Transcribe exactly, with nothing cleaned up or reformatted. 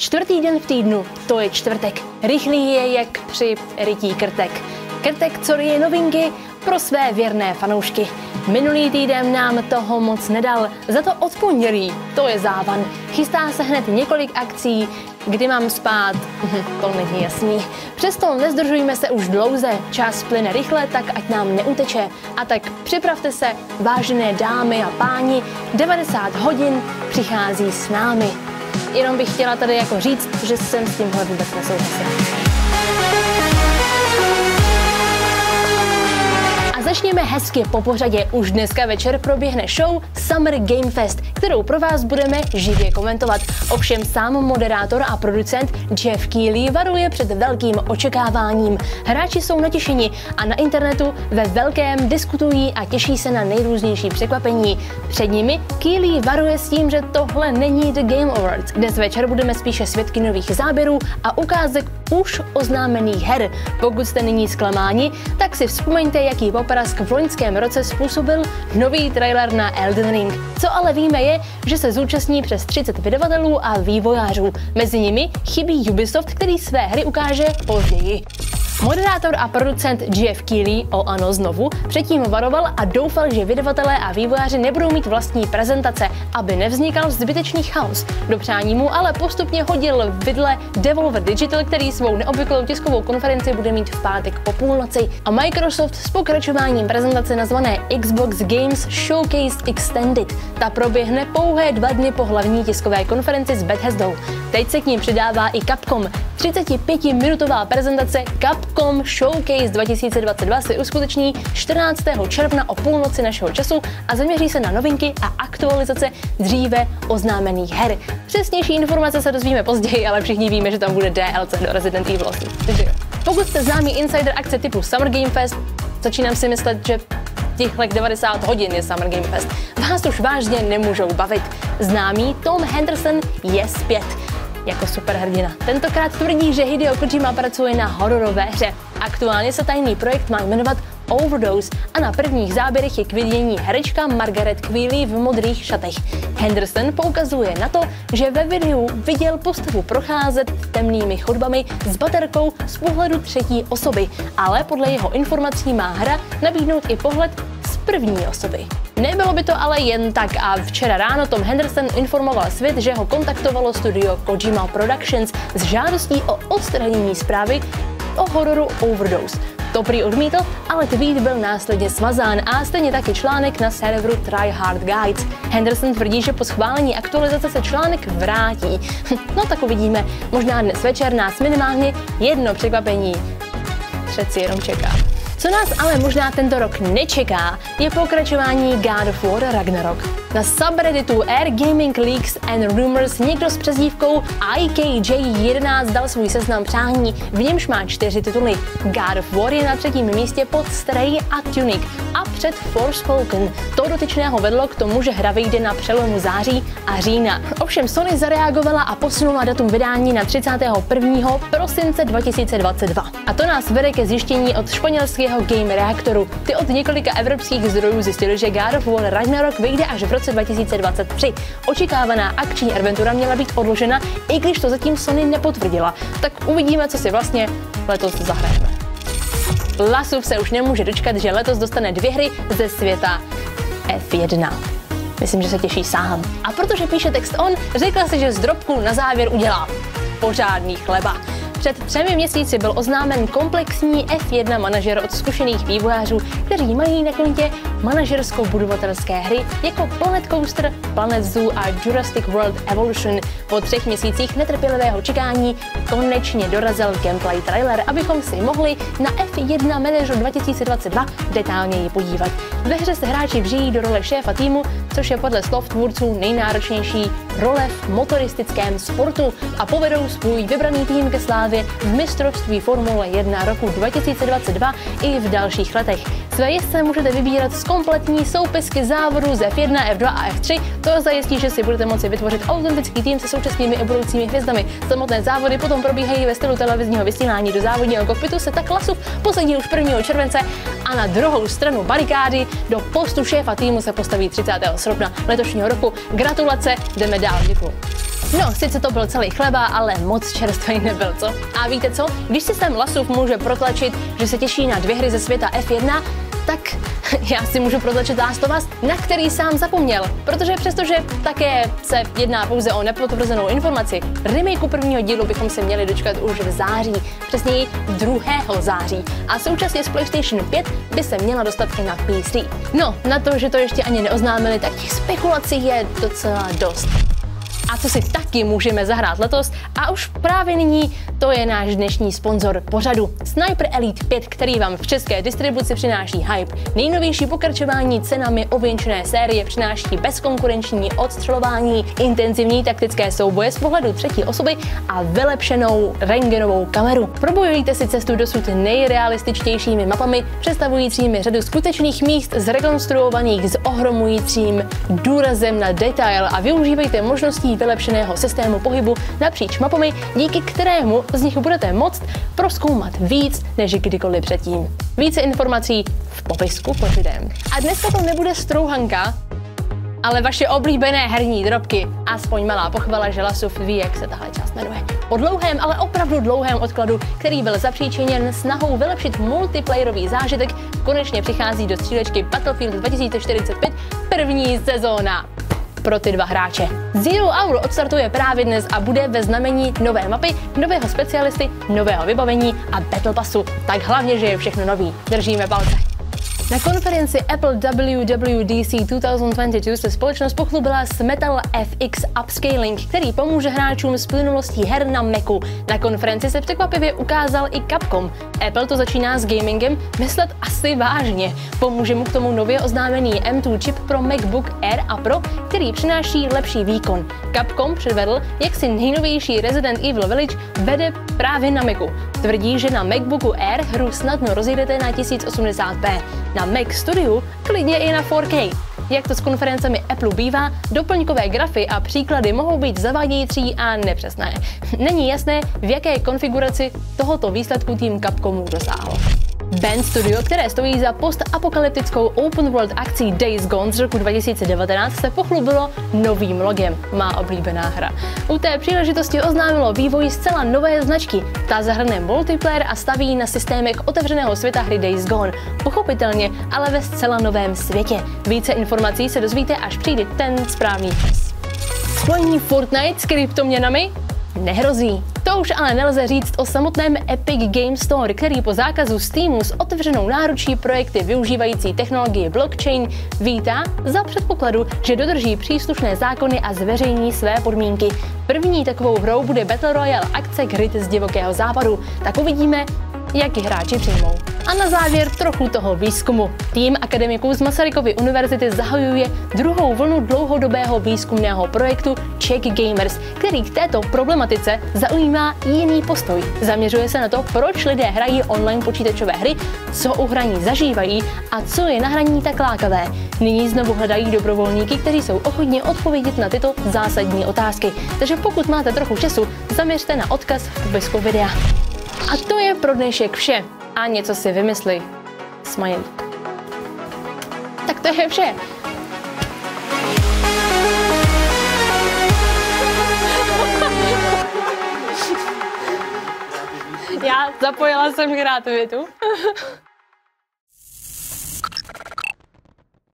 Čtvrtý den v týdnu, to je čtvrtek. Rychlý je jak při rytí krtek. Krtek, co je novinky pro své věrné fanoušky. Minulý týden nám toho moc nedal, za to od pondělí, to je závan. Chystá se hned několik akcí, kdy mám spát, to není jasný. Přesto nezdržujme se už dlouze, čas plyne rychle, tak ať nám neuteče. A tak připravte se, vážené dámy a páni, devadesát hodin přichází s námi. Jenom bych chtěla tady jako říct, že jsem s tímhle vůbec nesouhlasila. Začněme hezky po pořadě. Už dneska večer proběhne show Summer Game Fest, kterou pro vás budeme živě komentovat. Ovšem sám moderátor a producent Geoff Keighley varuje před velkým očekáváním. Hráči jsou natěšeni a na internetu ve velkém diskutují a těší se na nejrůznější překvapení. Před nimi Keighley varuje s tím, že tohle není The Game Awards. Dnes večer budeme spíše svědky nových záběrů a ukázek už oznámených her. Pokud jste nyní zklamáni, tak si vzpomeňte, jaký poprask v loňském roce způsobil nový trailer na Elden Ring. Co ale víme je, že se zúčastní přes třicet vydavatelů a vývojářů. Mezi nimi chybí Ubisoft, který své hry ukáže později. Moderátor a producent Geoff Keighley, o ano znovu, předtím varoval a doufal, že vydavatelé a vývojáři nebudou mít vlastní prezentace, aby nevznikal zbytečný chaos. Do přání mu ale postupně hodil vidle Devolver Digital, který svou neobvyklou tiskovou konferenci bude mít v pátek po půlnoci. A Microsoft s pokračováním prezentace nazvané Xbox Games Showcase Extended. Ta proběhne pouhé dva dny po hlavní tiskové konferenci s Bethesdou. Teď se k ním přidává i Capcom. třicetipětiminutová prezentace Capcom Showcase dva tisíce dvacet dva se uskuteční čtrnáctého června o půlnoci našeho času a zaměří se na novinky a aktualizace dříve oznámených her. Přesnější informace se dozvíme později, ale všichni víme, že tam bude D L C do Resident Evil osm. Pokud jste známý insider akce typu Summer Game Fest, začínám si myslet, že těchhle devadesát hodin je Summer Game Fest, vás už vážně nemůžou bavit. Známý Tom Henderson je zpět jako superhrdina. Tentokrát tvrdí, že Hideo Kojima pracuje na hororové hře. Aktuálně se tajný projekt má jmenovat Overdose a na prvních záběrech je k vidění herečka Margaret Qualley v modrých šatech. Henderson poukazuje na to, že ve videu viděl postavu procházet temnými chodbami s baterkou z pohledu třetí osoby, ale podle jeho informací má hra nabídnout i pohled z první osoby. Nebylo by to ale jen tak a včera ráno Tom Henderson informoval svět, že ho kontaktovalo studio Kojima Productions s žádostí o odstranění zprávy o hororu Overdose. To prý odmítl, ale tweet byl následně smazán a stejně taky článek na serveru Tryhard Guides. Henderson tvrdí, že po schválení aktualizace se článek vrátí. No tak uvidíme, možná dnes večer nás minimálně jedno překvapení přeci jenom čeká. Co nás ale možná tento rok nečeká, je pokračování God of War Ragnarok. Na subredditu Air Gaming Leaks and Rumors někdo s přezdívkou I K J jedenáct dal svůj seznam přání, v němž má čtyři tituly. God of War je na třetím místě pod Stray a Tunic a před Forspoken. To dotyčného vedlo k tomu, že hra vyjde na přelomu září a října. Ovšem Sony zareagovala a posunula datum vydání na třicátého prvního prosince dva tisíce dvacet dva. A to nás vede ke zjištění od španělského Game Reaktoru. Ty od několika evropských zdrojů zjistili, že God of War Ragnarok vyjde až v roce dva tisíce dvacet tři. Očekávaná akční adventura měla být odložena, i když to zatím Sony nepotvrdila. Tak uvidíme, co si vlastně letos zahrajeme. Lasův se už nemůže dočkat, že letos dostane dvě hry ze světa F jedna. Myslím, že se těší sám. A protože píše text on, řekla si, že z drobku na závěr udělá pořádný chleba. Před třemi měsíci byl oznámen komplexní F jedna manažer od zkušených vývojářů, kteří mají na kontě manažerskou budovatelské hry jako Planet Coaster, Planet Zoo a Jurassic World Evolution. Po třech měsících netrpělivého čekání konečně dorazil gameplay trailer, abychom si mohli na F jedna Manager dva tisíce dvacet dva detailněji podívat. Ve hře se hráči vžijí do role šéfa týmu, což je podle slov tvůrců nejnáročnější role v motoristickém sportu a povedou svůj vybraný tým ke slávě v mistrovství Formule jedna roku dva tisíce dvacet dva i v dalších letech. Své jezdce můžete vybírat z kompletní soupisky závodů z F jedna, F dva a F tři. To zajistí, že si budete moci vytvořit autentický tým se současnými i budoucími hvězdami. Samotné závody potom probíhají ve stylu televizního vysílání. Do závodního kokpitu se tak Lasův posadí už prvního července a na druhou stranu barikády do postu šéfa týmu se postaví třicátého srpna letošního roku. Gratulace, jdeme dál, děkuju. No, sice to byl celý chleba, ale moc čerstvý nebyl, co? A víte co? Když systém Lasův může protlačit, že se těší na dvě hry ze světa F jedna, tak já si můžu protlačit Last of Us, na který sám zapomněl. Protože přestože také se jedná pouze o nepotvrzenou informaci, remakeu prvního dílu bychom se měli dočkat už v září, přesněji druhého září. A současně z PlayStation pět by se měla dostat i na P C. No, na to, že to ještě ani neoznámili, tak těch spekulací je docela dost. A co si taky můžeme zahrát letos, a už právě nyní, to je náš dnešní sponzor pořadu. Sniper Elite pět, který vám v české distribuci přináší hype. Nejnovější pokračování cenami ověnčené série přináší bezkonkurenční odstřelování, intenzivní taktické souboje z pohledu třetí osoby a vylepšenou rentgenovou kameru. Probojujte si cestu dosud nejrealističtějšími mapami, představujícími řadu skutečných míst zrekonstruovaných s ohromujícím důrazem na detail, a využívejte možností vylepšeného systému pohybu napříč mapami, díky kterému z nich budete moct prozkoumat víc než kdykoliv předtím. Více informací v popisku pod videem. A dneska to nebude strouhanka, ale vaše oblíbené herní drobky. Aspoň malá pochvala, že Lasův ví, jak se tahle část jmenuje. Po dlouhém, ale opravdu dlouhém odkladu, který byl zapříčiněn snahou vylepšit multiplayerový zážitek, konečně přichází do střílečky Battlefield dva tisíce čtyřicet pět první sezóna pro ty dva hráče. Zero Hour odstartuje právě dnes a bude ve znamení nové mapy, nového specialisty, nového vybavení a Battle Passu. Tak hlavně, že je všechno nový. Držíme palce. Na konferenci Apple W W D C dva tisíce dvacet dva se společnost pochlubila s Metal F X Upscaling, který pomůže hráčům s plynulostí her na Macu. Na konferenci se překvapivě ukázal i Capcom. Apple to začíná s gamingem myslet asi vážně. Pomůže mu k tomu nově oznámený M dva čip pro MacBook Air a Pro, který přináší lepší výkon. Capcom předvedl, jak si nejnovější Resident Evil Village vede právě na Macu. Tvrdí, že na MacBooku Air hru snadno rozjedete na tisíc osmdesát p. Na Mac Studiu klidně i na čtyři K. Jak to s konferencemi Apple bývá, doplňkové grafy a příklady mohou být zavádějící a nepřesné. Není jasné, v jaké konfiguraci tohoto výsledku tým Capcomu dosáhl. Band Studio, které stojí za postapokalyptickou open world akcí Days Gone z roku dva tisíce devatenáct, se pochlubilo novým logem. Má oblíbená hra. U té příležitosti oznámilo vývoj zcela nové značky. Ta zahrne multiplayer a staví na systémech otevřeného světa hry Days Gone. Pochopitelně, ale ve zcela novém světě. Více informací se dozvíte, až přijde ten správný čas. Spojení Fortnite s kryptoměnami nehrozí. To už ale nelze říct o samotném Epic Games Store, který po zákazu Steamu s otevřenou náručí projekty využívající technologii blockchain vítá za předpokladu, že dodrží příslušné zákony a zveřejní své podmínky. První takovou hrou bude Battle Royale akce Grid z divokého západu. Tak uvidíme, jak ji hráči přijmou. A na závěr trochu toho výzkumu. Tým akademiků z Masarykovy univerzity zahajuje druhou vlnu dlouhodobého výzkumného projektu Czech Gamers, který k této problematice zaujímá jiný postoj. Zaměřuje se na to, proč lidé hrají online počítačové hry, co u hraní zažívají a co je na hraní tak lákavé. Nyní znovu hledají dobrovolníky, kteří jsou ochotni odpovědět na tyto zásadní otázky. Takže pokud máte trochu času, zaměřte na odkaz v popisku videa. A to je pro dnešek vše. A něco si vymysli. Smile. Tak to je vše. Já zapojila jsem kreativitu.